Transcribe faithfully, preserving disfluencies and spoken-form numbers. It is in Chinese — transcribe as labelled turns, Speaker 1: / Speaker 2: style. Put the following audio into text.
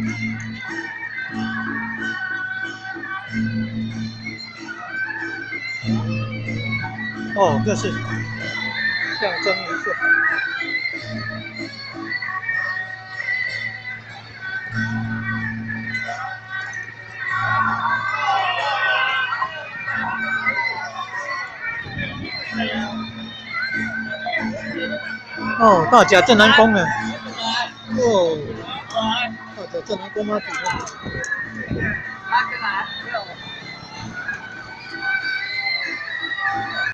Speaker 1: 哦，这是象征仪式。哦，大甲镇南宫了。哦，大甲镇南宫妈祖。